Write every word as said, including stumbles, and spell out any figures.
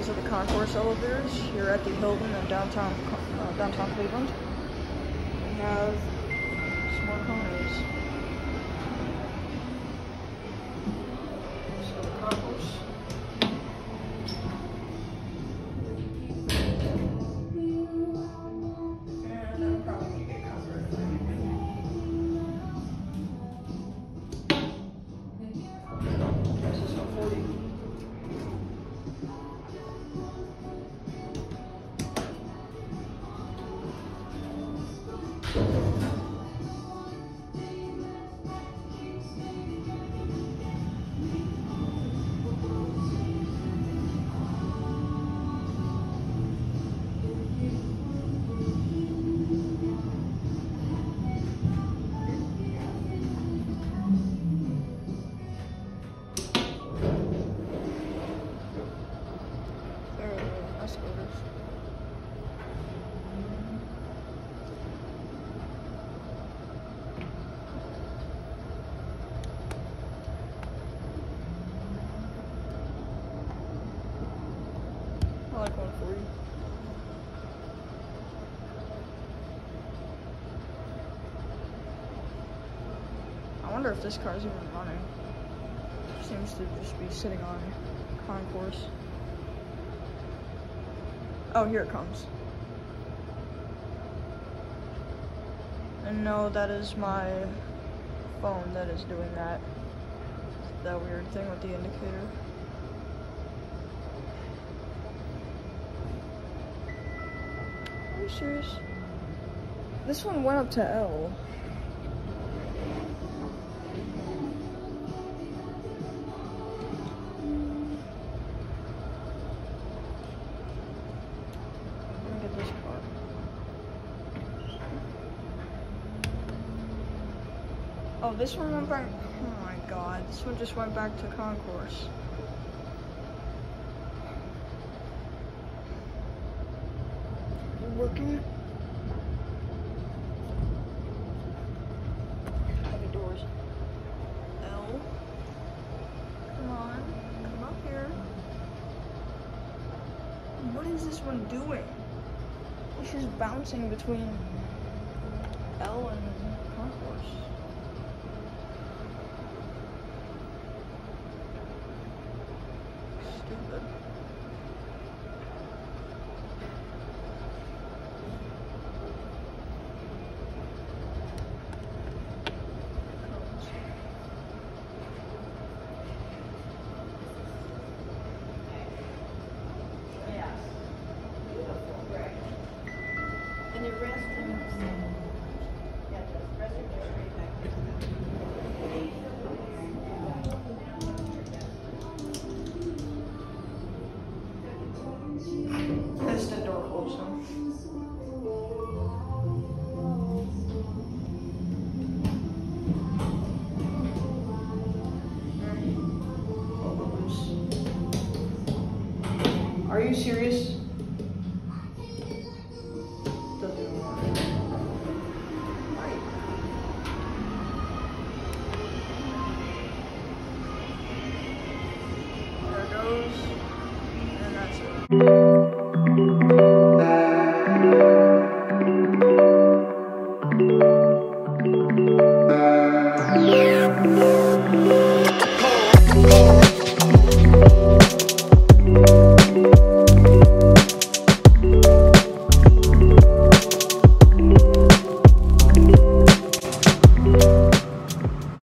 are the Concourse elevators here at the Hilton in downtown uh, downtown Cleveland. We have some more KONEs. So the Concourse. And I'm probably gonna get copyrighted for anything. This is one forty. I like one forty. I wonder if this car is even running. Seems to just be sitting on Concourse. Oh, here it comes. And no, that is my phone that is doing that. That weird thing with the indicator. Are you serious? This one went up to L. Let me get this car. Oh, this one went back. Oh my god, this one just went back to Concourse. Working. Heavy doors. L. Come on. Come up here. What is this one doing? It's just bouncing between L and Concourse. Stupid. And the rest of them, yeah, the rest of them are back. Piston door closing. Are you serious? Doesn't even work. Right. There it goes. And that's it.